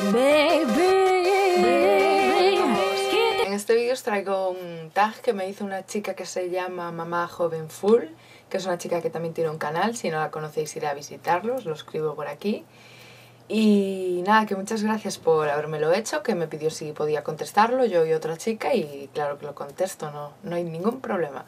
En este vídeo os traigo un tag que me hizo una chica que se llama Mamá Joven Full, que es una chica que también tiene un canal. Si no la conocéis, iré a visitarlo, os lo escribo por aquí. Y nada, que muchas gracias por habérmelo hecho, que me pidió si podía contestarlo, yo y otra chica, y claro que lo contesto, no hay ningún problema.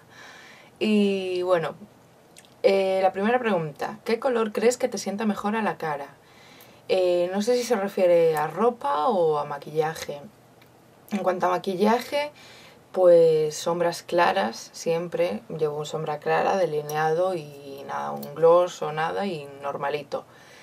Y bueno, la primera pregunta: ¿qué color crees que te sienta mejor a la cara? No sé si se refiere a ropa o a maquillaje. En cuanto a maquillaje, pues sombras claras, siempre llevo sombra clara, delineado y nada, un gloss o nada y normalito.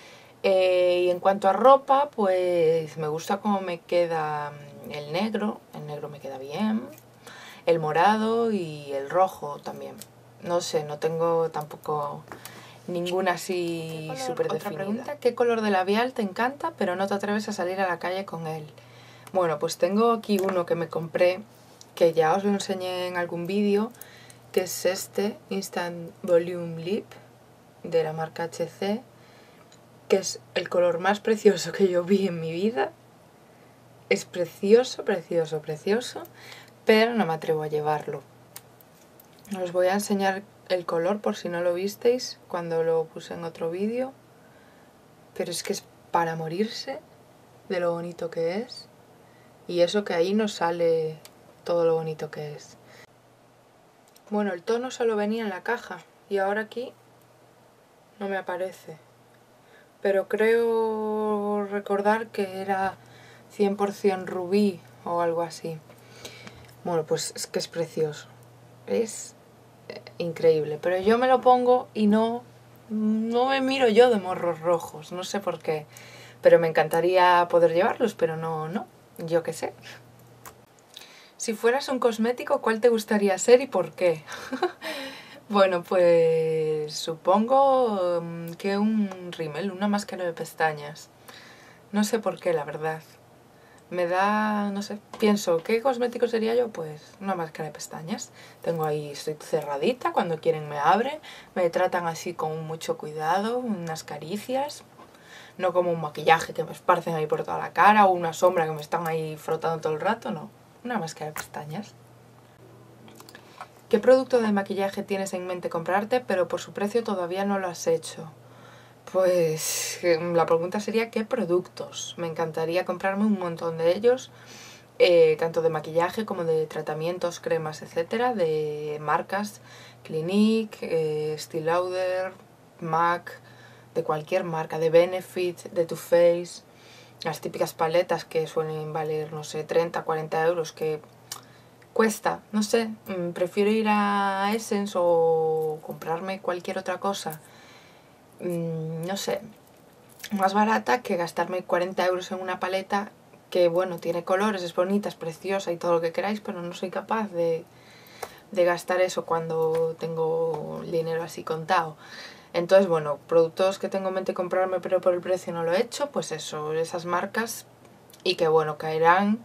Y en cuanto a ropa, pues me gusta cómo me queda el negro me queda bien, el morado y el rojo también. No sé, no tengo tampoco ninguna así súper definida. Otra pregunta: ¿qué color de labial te encanta pero no te atreves a salir a la calle con él? Bueno, pues tengo aquí uno que me compré, que ya os lo enseñé en algún vídeo, que es este Instant Volume Lip de la marca HC, que es el color más precioso que yo vi en mi vida. Es precioso, precioso, precioso, pero no me atrevo a llevarlo. Os voy a enseñar el color por si no lo visteis cuando lo puse en otro vídeo, pero es que es para morirse de lo bonito que es. Y eso que ahí no sale todo lo bonito que es. Bueno, el tono solo venía en la caja y ahora aquí no me aparece. Pero creo recordar que era 100% rubí o algo así. Bueno, pues es que es precioso. Es increíble. Pero yo me lo pongo y no me miro yo de morros rojos. No sé por qué. Pero me encantaría poder llevarlos, pero no. Yo qué sé. Si fueras un cosmético, ¿cuál te gustaría ser y por qué? Bueno, pues supongo que un rímel, una máscara de pestañas. No sé por qué, la verdad. Me da, no sé, pienso, ¿qué cosmético sería yo? Pues una máscara de pestañas. Tengo ahí, estoy cerradita, cuando quieren me abren, me tratan así con mucho cuidado, unas caricias. No como un maquillaje que me esparcen ahí por toda la cara o una sombra que me están ahí frotando todo el rato, no. Una máscara de pestañas. ¿Qué producto de maquillaje tienes en mente comprarte, pero por su precio todavía no lo has hecho? Pues la pregunta sería ¿qué productos? Me encantaría comprarme un montón de ellos, tanto de maquillaje como de tratamientos, cremas, etcétera, de marcas, Clinique, Estée Lauder, MAC, de cualquier marca, de Benefit, de Too Faced, las típicas paletas que suelen valer, no sé, 30, 40 euros, que cuesta, no sé, prefiero ir a Essence o comprarme cualquier otra cosa, no sé, más barata que gastarme 40 euros en una paleta que, bueno, tiene colores, es bonita, es preciosa y todo lo que queráis, pero no soy capaz de gastar eso cuando tengo el dinero así contado. Entonces, bueno, productos que tengo en mente comprarme pero por el precio no lo he hecho, pues eso, esas marcas, y que bueno, caerán,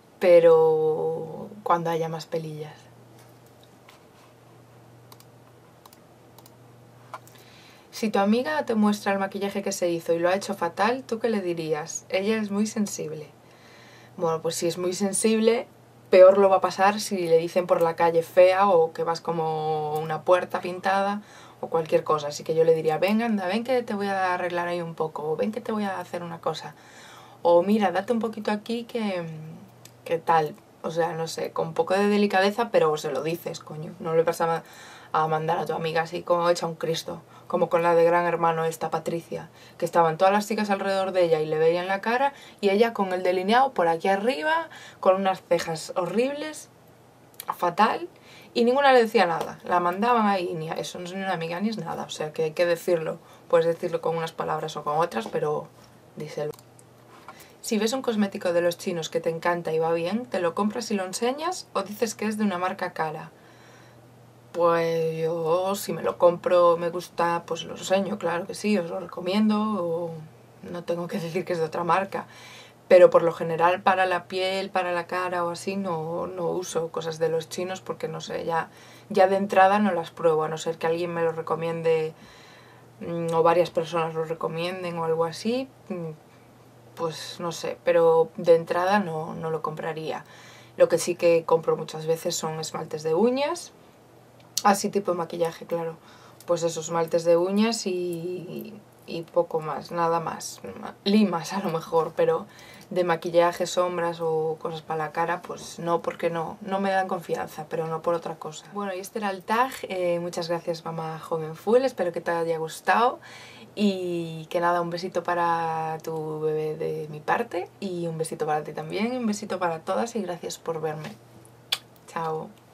pero cuando haya más pelillas. Si tu amiga te muestra el maquillaje que se hizo y lo ha hecho fatal, ¿tú qué le dirías? Ella es muy sensible. Bueno, pues si es muy sensible, peor lo va a pasar si le dicen por la calle fea o que vas como una puerta pintada o cualquier cosa. Así que yo le diría, ven, anda, ven que te voy a arreglar ahí un poco, o ven que te voy a hacer una cosa. O mira, date un poquito aquí que tal. O sea, no sé, con un poco de delicadeza, pero se lo dices, coño. No le vas a mandar a tu amiga así como hecha un Cristo, como con la de Gran Hermano esta Patricia, que estaban todas las chicas alrededor de ella y le veían la cara, y ella con el delineado por aquí arriba, con unas cejas horribles, fatal, y ninguna le decía nada. La mandaban ahí, ni eso no es ni una amiga ni es nada. O sea, que hay que decirlo. Puedes decirlo con unas palabras o con otras, pero díselo. Si ves un cosmético de los chinos que te encanta y va bien, ¿te lo compras y lo enseñas o dices que es de una marca cara? Pues yo, si me lo compro, me gusta, pues lo enseño, claro que sí, os lo recomiendo, o no tengo que decir que es de otra marca. Pero por lo general para la piel, para la cara o así, no uso cosas de los chinos porque no sé, ya de entrada no las pruebo, a no ser que alguien me lo recomiende o varias personas lo recomienden o algo así. pues no sé, pero de entrada no lo compraría. Lo que sí que compro muchas veces son esmaltes de uñas, así tipo maquillaje, claro. Pues esos esmaltes de uñas y poco más, nada más. Limas a lo mejor, pero de maquillaje, sombras o cosas para la cara, pues no, porque no me dan confianza, pero no por otra cosa. Bueno, y este era el tag. Muchas gracias, mamá joven full, espero que te haya gustado. Y que nada, un besito para tu bebé de mi parte y un besito para ti también, un besito para todas y gracias por verme. Chao.